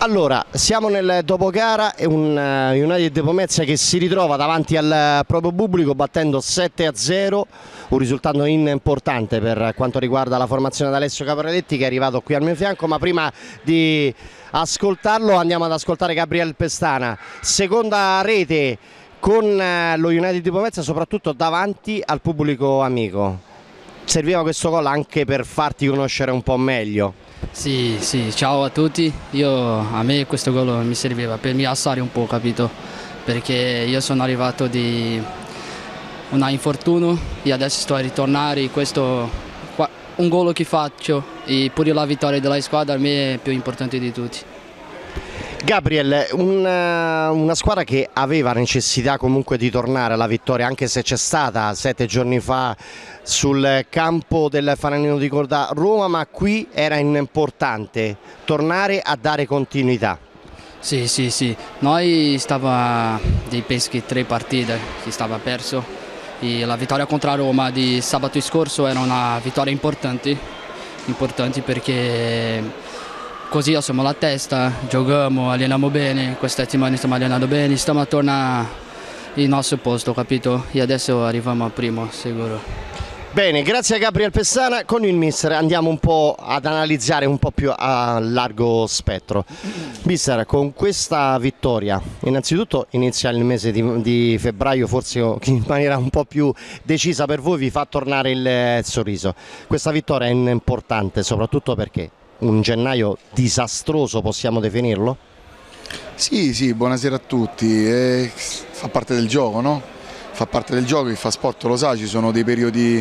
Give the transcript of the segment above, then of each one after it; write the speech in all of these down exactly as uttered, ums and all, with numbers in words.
Allora, siamo nel dopogara e un uh, United di Pomezia che si ritrova davanti al proprio pubblico battendo sette a zero, un risultato importante per quanto riguarda la formazione di Alessio Capraletti, che è arrivato qui al mio fianco, ma prima di ascoltarlo andiamo ad ascoltare Gabriel Pestana, seconda rete con uh, lo United di Pomezia, soprattutto davanti al pubblico amico. Serviva questo gol anche per farti conoscere un po' meglio? Sì, sì, ciao a tutti. Io, a me questo gol mi serviva per mi alzare un po', capito? Perché io sono arrivato di un infortunio e adesso sto a ritornare. Questo un gol che faccio e pure la vittoria della squadra a me è più importante di tutti. Gabriel, una, una squadra che aveva necessità comunque di tornare alla vittoria, anche se c'è stata sette giorni fa sul campo del Fanalino di Cordà Roma, ma qui era importante tornare a dare continuità. Sì, sì, sì, noi stava dei peschi tre partite, si stava perso e la vittoria contro Roma di sabato scorso era una vittoria importante, importante perché così alziamo la testa, giochiamo, alleniamo bene, questa settimana stiamo allenando bene, stiamo a tornare al nostro posto, capito? E adesso arriviamo al primo, sicuro. Bene, grazie a Gabriel Pestana. Con il mister andiamo un po' ad analizzare un po' più a largo spettro. Mister, con questa vittoria, innanzitutto inizia il mese di, di febbraio, forse in maniera un po' più decisa per voi, vi fa tornare il sorriso. Questa vittoria è importante soprattutto perché un gennaio disastroso, possiamo definirlo? Sì, sì, buonasera a tutti, eh, fa parte del gioco, no? Fa parte del gioco, chi fa sport lo sa, ci sono dei periodi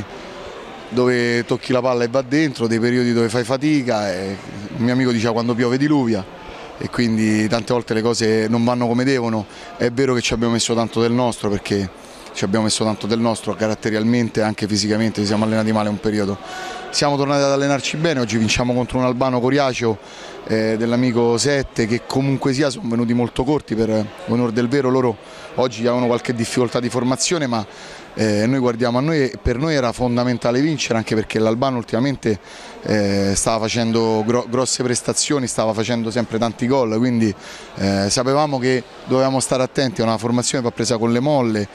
dove tocchi la palla e va dentro, dei periodi dove fai fatica, e un mio amico diceva quando piove diluvia e quindi tante volte le cose non vanno come devono. È vero che ci abbiamo messo tanto del nostro, perché ci abbiamo messo tanto del nostro caratterialmente e anche fisicamente, ci siamo allenati male un periodo. Siamo tornati ad allenarci bene, oggi vinciamo contro un albano coriaceo eh, dell'amico Sette, che comunque sia sono venuti molto corti, per onor del vero loro oggi avevano qualche difficoltà di formazione, ma eh, noi guardiamo a noi e per noi era fondamentale vincere, anche perché l'Albano ultimamente eh, stava facendo gro grosse prestazioni, stava facendo sempre tanti gol, quindi eh, sapevamo che dovevamo stare attenti, è una formazione che va presa con le molle,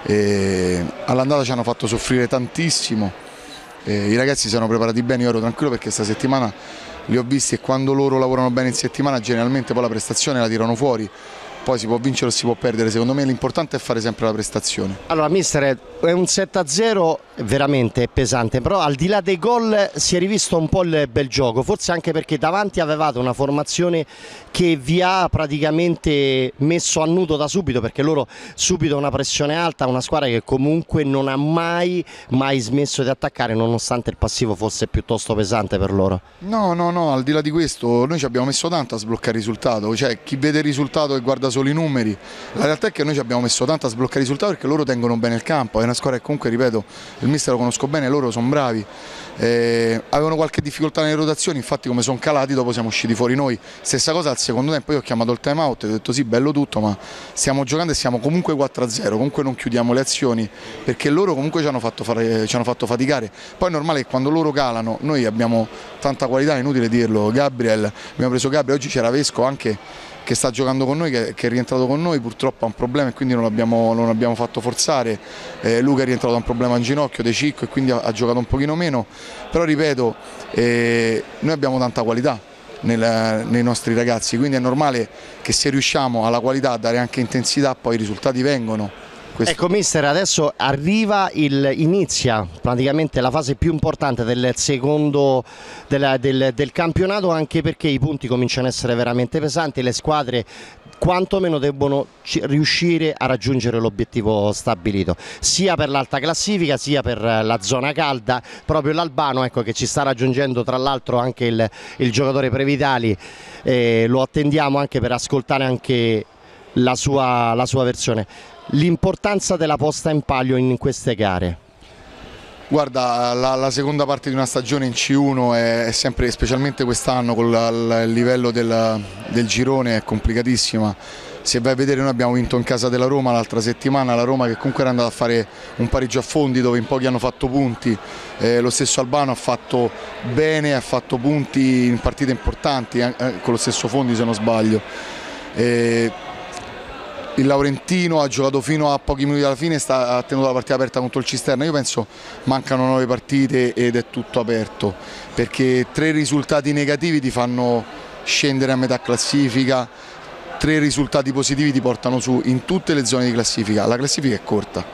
all'andata ci hanno fatto soffrire tantissimo. Eh, I ragazzi si sono preparati bene, io ero tranquillo perché questa settimana li ho visti e quando loro lavorano bene in settimana generalmente poi la prestazione la tirano fuori. Poi si può vincere o si può perdere, secondo me l'importante è fare sempre la prestazione. Allora mister, è un sette a zero veramente pesante, però al di là dei gol si è rivisto un po' il bel gioco, forse anche perché davanti avevate una formazione che vi ha praticamente messo a nudo da subito, perché loro subito una pressione alta, una squadra che comunque non ha mai, mai smesso di attaccare nonostante il passivo fosse piuttosto pesante per loro. No, no, no, al di là di questo noi ci abbiamo messo tanto a sbloccare il risultato, cioè chi vede il risultato e guarda solo i numeri, la realtà è che noi ci abbiamo messo tanto a sbloccare il risultato perché loro tengono bene il campo, è una squadra che comunque, ripeto, il mister lo conosco bene, loro sono bravi, eh, avevano qualche difficoltà nelle rotazioni, infatti come sono calati dopo siamo usciti fuori noi, stessa cosa al secondo tempo, io ho chiamato il time out e ho detto sì, bello tutto, ma stiamo giocando e siamo comunque quattro a zero, comunque non chiudiamo le azioni perché loro comunque ci hanno fatto, fare, ci hanno fatto faticare, poi è normale che quando loro calano noi abbiamo tanta qualità, è inutile dirlo. Gabriel, abbiamo preso Gabriel, oggi c'era Vesco anche che sta giocando con noi, che, che è rientrato con noi, purtroppo ha un problema e quindi non l'abbiamo non abbiamo fatto forzare, eh, Luca è rientrato da un problema in ginocchio, De Cicco, e quindi ha, ha giocato un pochino meno, però ripeto, eh, noi abbiamo tanta qualità nel, nei nostri ragazzi, quindi è normale che se riusciamo alla qualità a dare anche intensità poi i risultati vengono. Questo. Ecco mister, adesso arriva il, inizia praticamente la fase più importante del secondo del, del, del campionato, anche perché i punti cominciano ad essere veramente pesanti, le squadre quantomeno debbono riuscire a raggiungere l'obiettivo stabilito, sia per l'alta classifica sia per la zona calda. Proprio l'Albano, ecco, che ci sta raggiungendo tra l'altro anche il, il giocatore Previtali, eh, lo attendiamo anche per ascoltare anche la sua, la sua versione. L'importanza della posta in palio in queste gare? Guarda, la, la seconda parte di una stagione in C uno è, è sempre, specialmente quest'anno con la, il livello del, del girone, è complicatissima. Se vai a vedere, noi abbiamo vinto in casa della Roma l'altra settimana, la Roma che comunque era andata a fare un pareggio a Fondi dove in pochi hanno fatto punti, eh, lo stesso Albano ha fatto bene, ha fatto punti in partite importanti, eh, con lo stesso Fondi se non sbaglio. Eh, il Laurentino ha giocato fino a pochi minuti alla fine, sta, ha tenuto la partita aperta contro il Cisterna. Io penso mancano nove partite ed è tutto aperto, perché tre risultati negativi ti fanno scendere a metà classifica, tre risultati positivi ti portano su in tutte le zone di classifica. La classifica è corta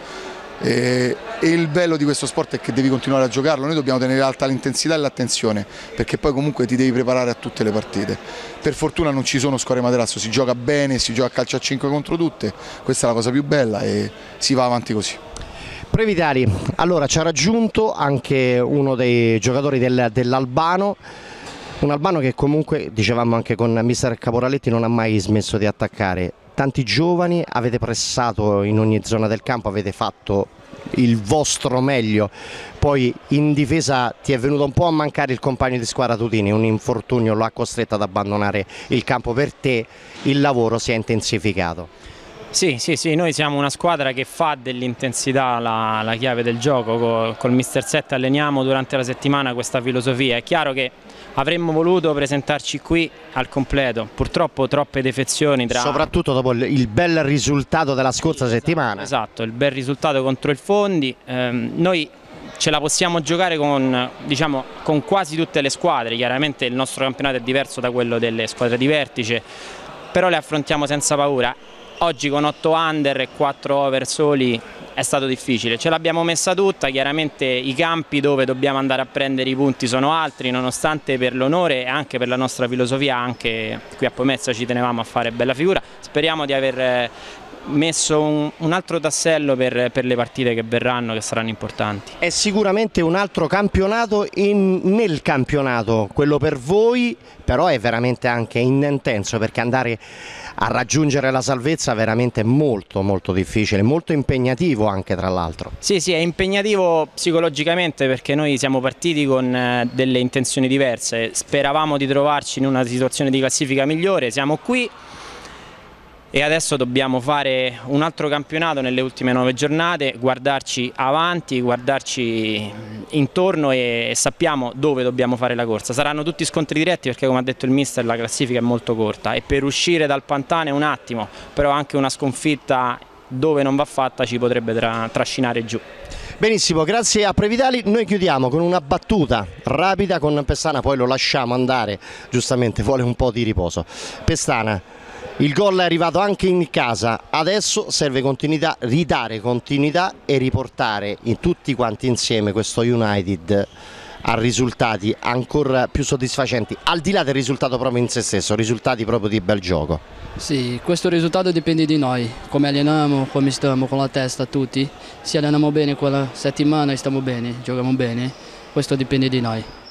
e, e il bello di questo sport è che devi continuare a giocarlo. Noi dobbiamo tenere alta l'intensità e l'attenzione, perché poi comunque ti devi preparare a tutte le partite. Per fortuna non ci sono squadre materasso, si gioca bene, si gioca a calcio a cinque contro tutte, questa è la cosa più bella e si va avanti così. Previtali, allora ci ha raggiunto anche uno dei giocatori del, dell'Albano. Un Albano che comunque, dicevamo anche con mister Caporaletti, non ha mai smesso di attaccare. Tanti giovani, avete pressato in ogni zona del campo, avete fatto il vostro meglio. Poi in difesa ti è venuto un po' a mancare il compagno di squadra Tutini, un infortunio lo ha costretto ad abbandonare il campo. Per te il lavoro si è intensificato. Sì, sì, sì, noi siamo una squadra che fa dell'intensità la, la chiave del gioco. Col, col mister Sette alleniamo durante la settimana questa filosofia. È chiaro che avremmo voluto presentarci qui al completo, purtroppo troppe defezioni tra... Soprattutto dopo il, il bel risultato della scorsa esatto, settimana. Esatto, il bel risultato contro il Fondi. Eh, noi ce la possiamo giocare con, diciamo, con quasi tutte le squadre. Chiaramente il nostro campionato è diverso da quello delle squadre di vertice, però le affrontiamo senza paura. Oggi con otto under e quattro over soli è stato difficile, ce l'abbiamo messa tutta. Chiaramente i campi dove dobbiamo andare a prendere i punti sono altri, nonostante per l'onore e anche per la nostra filosofia, anche qui a Pomezia ci tenevamo a fare bella figura. Speriamo di aver messo un, un altro tassello per, per le partite che verranno, che saranno importanti. È sicuramente un altro campionato in, nel campionato, quello per voi, però è veramente anche intenso, perché andare a raggiungere la salvezza è veramente molto molto difficile, molto impegnativo anche, tra l'altro. Sì, sì, è impegnativo psicologicamente, perché noi siamo partiti con delle intenzioni diverse, speravamo di trovarci in una situazione di classifica migliore, siamo qui e adesso dobbiamo fare un altro campionato nelle ultime nove giornate, guardarci avanti, guardarci intorno e sappiamo dove dobbiamo fare la corsa. Saranno tutti scontri diretti, perché come ha detto il mister la classifica è molto corta e per uscire dal pantano è un attimo, però anche una sconfitta dove non va fatta ci potrebbe tra trascinare giù. Benissimo, grazie a Previtali. Noi chiudiamo con una battuta rapida con Pestana, poi lo lasciamo andare, giustamente vuole un po' di riposo. Pestana, il gol è arrivato anche in casa, adesso serve continuità, ridare continuità e riportare in tutti quanti insieme questo United a risultati ancora più soddisfacenti, al di là del risultato proprio in se stesso, risultati proprio di bel gioco. Sì, questo risultato dipende di noi, come alleniamo, come stiamo con la testa tutti. Se alleniamo bene quella settimana stiamo bene, giochiamo bene, questo dipende di noi.